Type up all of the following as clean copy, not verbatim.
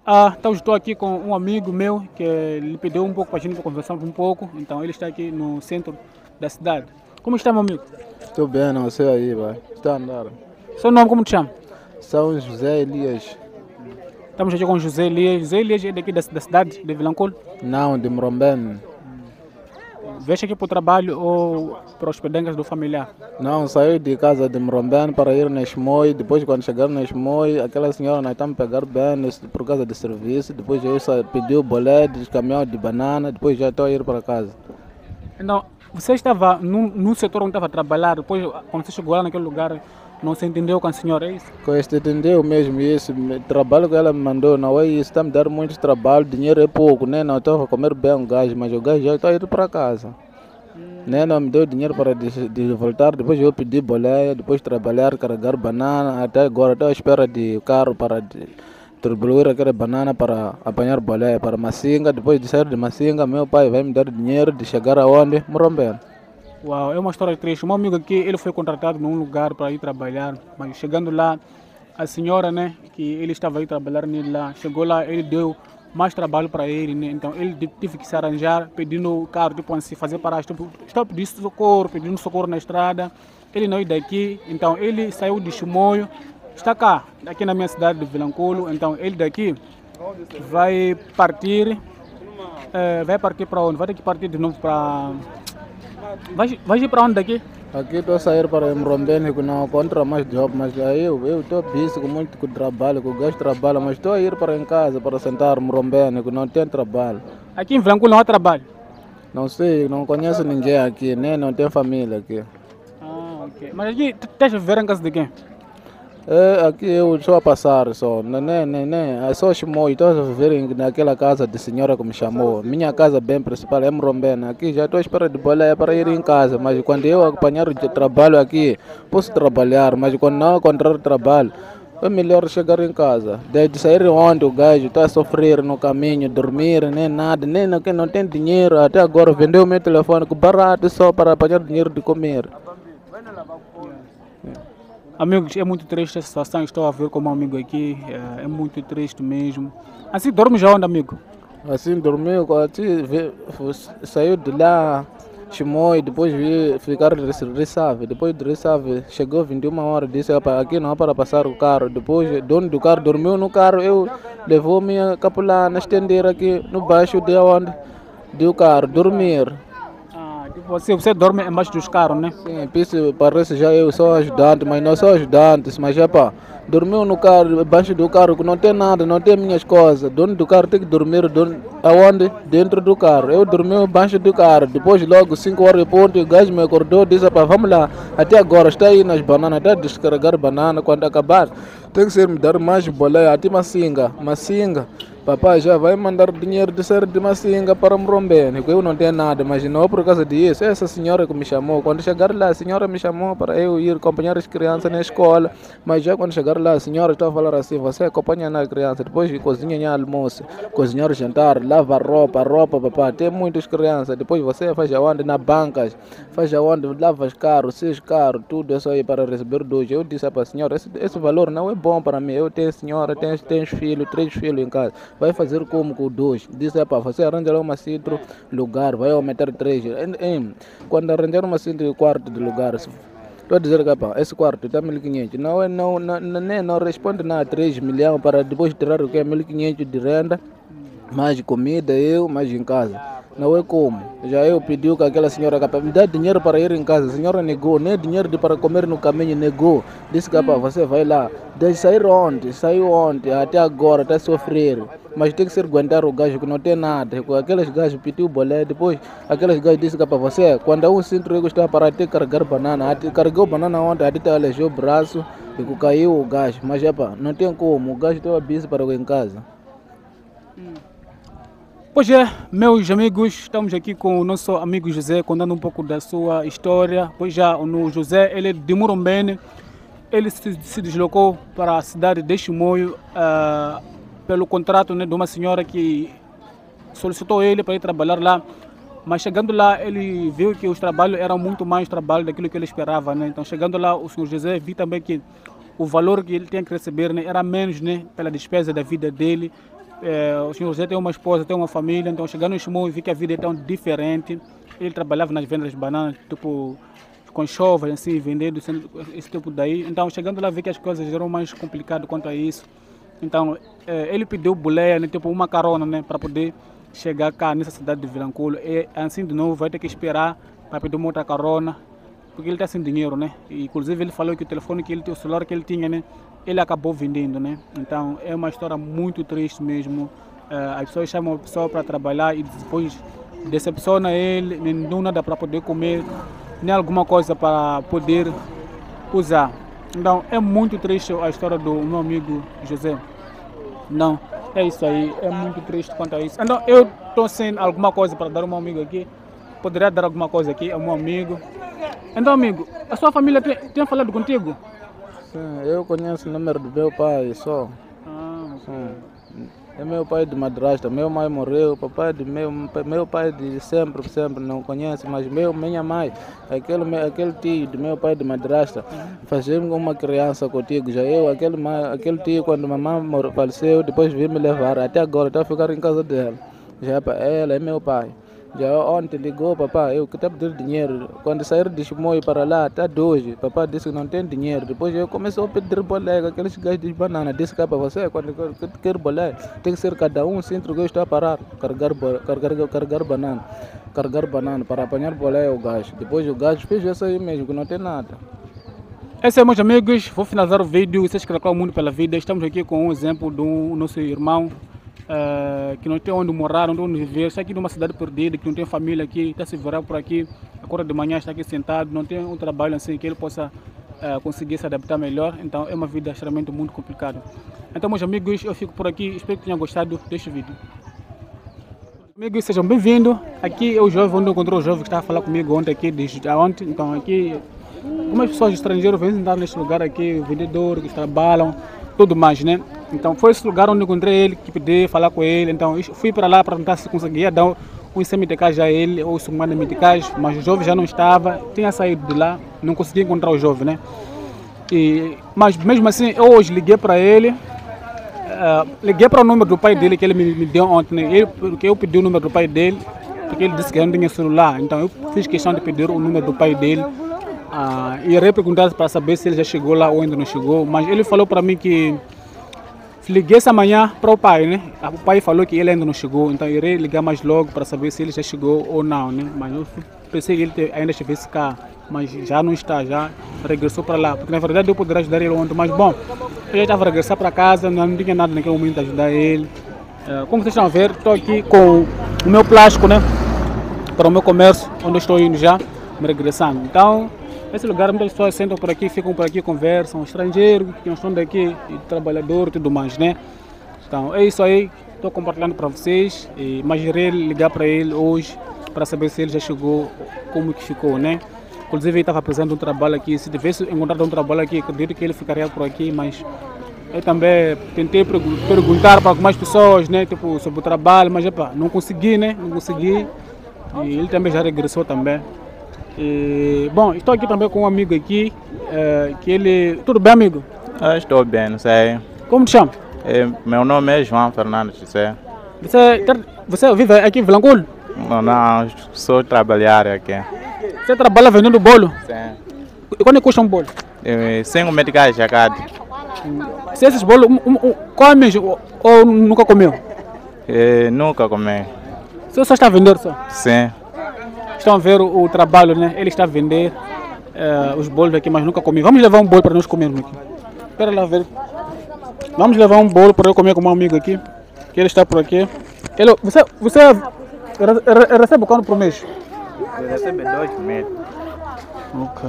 Então estou aqui com um amigo meu que lhe pediu um pouco para a gente conversarmos um pouco. Então ele está aqui no centro da cidade. Como está, meu amigo? Tô bem, não sei aí, vai. Está a andar. Seu nome como te chama? São José Elias. Estamos aqui com José Elias. José Elias é daqui da cidade de Vilanculo. Não, de Mrombene. Veste aqui para o trabalho ou para os pedangas do familiar? Não, saiu de casa de Mrombene para ir na Esmoi. Depois, quando chegar na Esmoi, aquela senhora nós estamos a pegar bem por causa de serviço. Depois eu pedi o boleto de caminhão de banana. Depois já estou a ir para casa. Então, você estava no setor onde estava a trabalhar, depois quando você chegou lá naquele lugar, não se entendeu com a senhora, é isso? Com este entendeu mesmo isso. O trabalho que ela me mandou, não é isso. Está a me dar muito trabalho, dinheiro é pouco, né? Não estou a comer bem o gás, mas o gás já está a ir para casa. Né? Não me deu dinheiro para de voltar, depois eu pedi boleia, depois trabalhar, carregar banana, até agora estou à espera de carro para distribuir aquela banana para apanhar boleia para Massinga, depois de sair de Massinga, meu pai vai me dar dinheiro de chegar aonde? Morombé. Uau, é uma história triste. O meu amigo aqui, ele foi contratado num lugar para ir trabalhar, mas chegando lá, a senhora, né, que ele estava aí trabalhar nele lá, chegou lá, ele deu mais trabalho para ele, né? Então ele teve que se arranjar, pedindo o carro, tipo assim, fazer paragem, tipo, está pedindo socorro na estrada, ele não é daqui, então ele saiu de Chimoio, está cá, aqui na minha cidade de Vilanculo, então ele daqui vai partir, vai partir para onde? Vai ter que partir de novo para... Vai ir para onde daqui? Aqui estou a sair para Mrombene, que não encontro mais job, mas aí eu estou busy com muito com trabalho, com o gajo trabalho, mas estou a ir para em casa para sentar Mrombene, que não tem trabalho. Aqui em Vilanculo não há trabalho. Não sei, não conheço ninguém aqui, nem não tem família aqui. Ok. Mas aqui, tu estás a viver em casa de quem? É, aqui eu só a passar, só, é só chamou, estou a viver naquela casa de senhora que me chamou. Minha casa bem principal é Mrombene, aqui já estou à espera de boleia para ir em casa, mas quando eu acompanhar o trabalho aqui, posso trabalhar, mas quando não encontrar trabalho, é melhor chegar em casa. De sair onde o gajo está a sofrer no caminho, dormir, nem nada, nem não tem dinheiro, até agora vendeu o meu telefone com barato só para apanhar dinheiro de comer. Amigos, é muito triste essa situação. Estou a ver como um amigo aqui. É muito triste mesmo. Assim, dorme já onde, amigo? Assim dormiu, assim, saiu de lá, chamou e depois veio ficar de Recife. Depois de Recife, chegou 21 horas, disse aqui não é para passar o carro. Depois, dono do carro dormiu no carro, eu levou minha capulana na estendeira aqui no baixo de onde? Do carro, dormir. Tipo, você dorme embaixo dos carros, né? Sim, isso parece já eu sou ajudante, mas não sou ajudante, mas já pá, dormiu no carro, embaixo do carro, que não tem nada, não tem minhas coisas. Dono do carro tem que dormir aonde? Dentro do carro. Eu dormi embaixo do carro, depois logo 5 horas de ponto, o gajo me acordou, disse pá, vamos lá, até agora está aí nas bananas, até descarregar banana, quando acabar, tem que ser me dar mais boleia, até Massinga. Papai já vai mandar dinheiro de ser de Massinga para Mrombene, que eu não tenho nada, mas não por causa disso. Essa senhora que me chamou, quando chegar lá, a senhora me chamou para eu ir acompanhar as crianças na escola, mas já quando chegar lá, a senhora está a falar assim, você acompanha na criança, depois cozinha em almoço, cozinhar jantar, lava roupa, papai, tem muitas crianças, depois você faz aonde na bancas, faz aonde lava os carros, seus carros, tudo é só aí para receber dois. Eu disse para a senhora, esse valor não é bom para mim, eu tenho senhora, tenho filho, 3 filhos em casa. Vai fazer como com dois? Diz, pá, você arranja lá uma centro lugar, vai aumentar 3. Quando arranjar uma centro quarto de lugar, estou a dizer que pá, esse quarto está 1.500. Não responde nada, 3 milhões para depois tirar o que é 1.500 de renda, mais comida, mais em casa. Não é como. Já eu pedi que aquela senhora me dá dinheiro para ir em casa. A senhora negou, nem dinheiro para comer no caminho, negou. Disse que você vai lá. Deve sair ontem, saiu ontem, até agora está a sofrer. Mas tem que ser aguentar o gajo que não tem nada. Aqueles gajos pediu bolé, depois aqueles gajos disse que para você, quando um centro eu gostava para ter carregar banana, até carregou banana ontem, até alejou o braço e caiu o gajo. Mas não tem como, o gajo estava busy para ir em casa. Pois é, meus amigos, estamos aqui com o nosso amigo José, contando um pouco da sua história. Pois já, o José, ele é de Morombene, ele se deslocou para a cidade de Chimoio pelo contrato, né, de uma senhora que solicitou ele para ir trabalhar lá. Mas chegando lá, ele viu que os trabalhos eram muito mais trabalho daquilo que ele esperava, né? Então, chegando lá, o senhor José viu também que o valor que ele tinha que receber, né, era menos, né, pela despesa da vida dele. O senhor José tem uma esposa, tem uma família, então chegando em Chimoio vi que a vida é tão diferente. Ele trabalhava nas vendas de bananas, tipo, com chovas, assim, vendendo esse tipo daí. Então, chegando lá, vi que as coisas eram mais complicadas quanto a isso. Então, ele pediu boleia, né, tipo, uma carona, né, para poder chegar cá nessa cidade de Vilanculo. E assim, de novo, vai ter que esperar para pedir uma outra carona, porque ele está sem dinheiro, né? E, inclusive, ele falou que o telefone que ele tinha, o celular que ele tinha, né, ele acabou vendendo, né? Então, é uma história muito triste mesmo. As pessoas chamam a pessoa para trabalhar e depois decepciona ele, não nada para poder comer, nem alguma coisa para poder usar. Então, é muito triste a história do meu amigo José. Não, é isso aí, é muito triste quanto a isso. Então, eu estou sem alguma coisa para dar ao meu amigo aqui. Poderia dar alguma coisa aqui ao meu amigo. Então, amigo, a sua família tem falado contigo? Sim, eu conheço o número do meu pai só. Sim. É meu pai de madrasta, meu mãe morreu, papai de meu pai de sempre não conhece, mas minha mãe, aquele tio de meu pai de madrasta, fazia uma criança contigo, já eu, aquele tio quando mamãe faleceu, depois veio me levar, até agora estou a ficar em casa dela, já ela é meu pai. Já ontem ligou, papai, eu que estou a pedir dinheiro. Quando sair de Chimoio para lá, até hoje, papai disse que não tem dinheiro. Depois eu comecei a pedir boleia, aqueles gajos de banana. Disse que é para você, quando quer boleia, tem que ser cada um, se entregou, está a parar, carregar banana, para apanhar boleia o gajo. Depois o gajo fez isso aí mesmo, que não tem nada. Esse é, meus amigos, vou finalizar o vídeo. Vocês que o mundo pela vida. Estamos aqui com um exemplo do nosso irmão. Que não tem onde morar, não tem onde viver, está aqui numa cidade perdida, que não tem família aqui, está se virar por aqui, acorda de manhã, está aqui sentado, não tem um trabalho assim que ele possa conseguir se adaptar melhor. Então é uma vida extremamente muito complicada. Então, meus amigos, eu fico por aqui, espero que tenham gostado deste vídeo. Amigos, sejam bem-vindos. Aqui é o jovem, onde eu encontrei o jovem que estava a falar comigo ontem aqui, ontem. Então aqui, como as pessoas estrangeiras vêm sentar neste lugar aqui, vendedores que trabalham, tudo mais, né? Então foi esse lugar onde encontrei ele, que pedi falar com ele. Então fui para lá para tentar se conseguia dar um semi-medicais a ele, ou sumando medicais, mas o jovem já não estava, tinha saído de lá, não consegui encontrar o jovem, né? Mas mesmo assim, eu hoje liguei para ele, liguei para o número do pai dele que ele me deu ontem, né? Porque eu pedi o número do pai dele, porque ele disse que não tinha celular. Então eu fiz questão de pedir o número do pai dele. E irei perguntar para saber se ele já chegou lá ou ainda não chegou, mas ele falou para mim que liguei essa manhã para o pai, né? O pai falou que ele ainda não chegou, então irei ligar mais logo para saber se ele já chegou ou não, né? Mas eu pensei que ele ainda estivesse cá, mas já não está, já regressou para lá, porque na verdade eu poderia ajudar ele ontem, mas bom, eu já estava a regressar para casa, não tinha nada naquele momento de ajudar ele. Como vocês estão a ver, estou aqui com o meu plástico, né? Para o meu comércio, onde eu estou indo já, me regressando. Então, esse lugar, muitas pessoas sentam por aqui, ficam por aqui, conversam, estrangeiros que não estão daqui, e trabalhador e tudo mais, né? Então, é isso aí, estou compartilhando para vocês, mas irei ligar para ele hoje, para saber se ele já chegou, como que ficou, né? Inclusive, ele estava precisando de um trabalho aqui, se tivesse encontrado um trabalho aqui, acredito que ele ficaria por aqui, mas eu também tentei perguntar para algumas pessoas, né, tipo, sobre o trabalho, mas, epa, não consegui, né? Não consegui, e ele também já regressou também. Bom, estou aqui também com um amigo aqui, que ele... Tudo bem, amigo? Estou bem, não sei. Como te chama? Meu nome é João Fernandes, sei. Você vive aqui em Vilanculo? Não, sou trabalhar aqui. Você trabalha vendendo bolo? Sim. E quanto custa um bolo? 5 medicais já cada. Se esses bolos, come ou nunca comeu? Nunca comi. Você só está a vender só? Sim. Estão a ver o trabalho, né? Ele está a vender os bolos aqui, mas nunca comi. Vamos levar um bolo para nós comermos aqui. Espera lá ver. Vamos levar um bolo para eu comer com um amigo aqui, que ele está por aqui. Você recebe quanto por mês? Eu recebo 2 meses. Ok.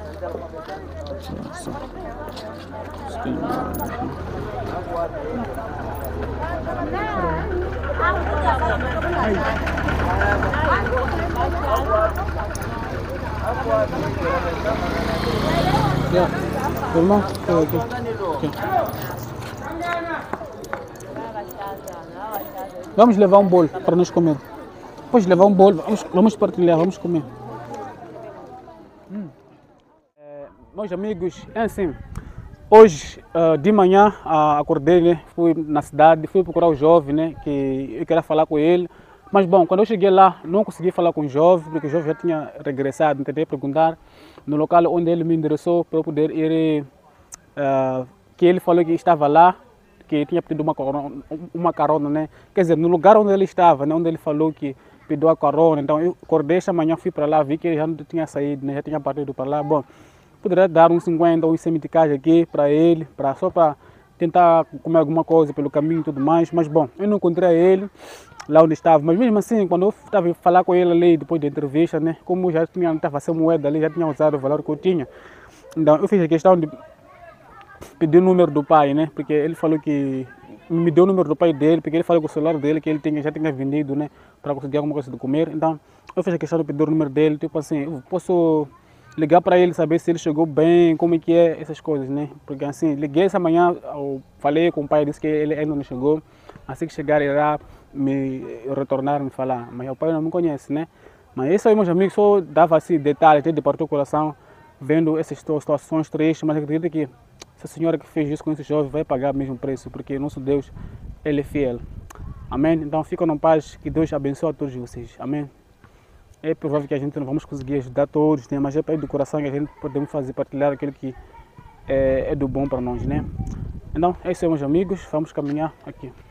Irmão, aqui. Vamos levar um bolo para nós comer. Depois levar um bolo, vamos partilhar, vamos comer. Meus amigos, é assim, Hoje, de manhã, acordei, né? Fui na cidade, fui procurar o jovem, né? Que eu queria falar com ele. Mas bom, quando eu cheguei lá, não consegui falar com o jovem, porque o jovem já tinha regressado. Tentei perguntar no local onde ele me endereçou para eu poder ir, que ele falou que estava lá, que tinha pedido uma carona, né? Quer dizer, no lugar onde ele estava, né? Onde ele falou que pediu a carona. Então eu acordei esta manhã, fui para lá, vi que ele já não tinha saído, né? Já tinha partido para lá. Bom, poderia dar uns 50 ou uns 100 meticais aqui para ele, só para tentar comer alguma coisa pelo caminho e tudo mais. Mas bom, eu não encontrei ele lá onde estava. Mas mesmo assim, quando eu estava a falar com ele ali depois da entrevista, né? Como já tinha, estava sem moeda ali, já tinha usado o valor que eu tinha. Então eu fiz a questão de pedir o número do pai, né? Porque ele falou que me deu o número do pai dele, porque ele falou que o celular dele que ele já tinha vendido, né? Para conseguir alguma coisa de comer. Então eu fiz a questão de pedir o número dele, tipo assim, eu posso ligar para ele, saber se ele chegou bem, como é que é, essas coisas, né? Porque assim, liguei essa manhã, falei com o pai, disse que ele ainda não chegou. Assim que chegar, irá me retornar, me falar. Mas o pai não me conhece, né? Mas isso aí, meus amigos, só dava assim detalhes, de partir o coração, vendo essas situações tristes. Mas acredito que essa senhora que fez isso com esse jovem vai pagar o mesmo preço, porque nosso Deus, Ele é fiel. Amém? Então ficam na paz, que Deus abençoe a todos vocês. Amém? É provável que a gente não vamos conseguir ajudar todos, né? Mas é para ir do coração que a gente podemos fazer, partilhar aquilo que é do bom para nós, né? Então, é isso aí, meus amigos. Vamos caminhar aqui.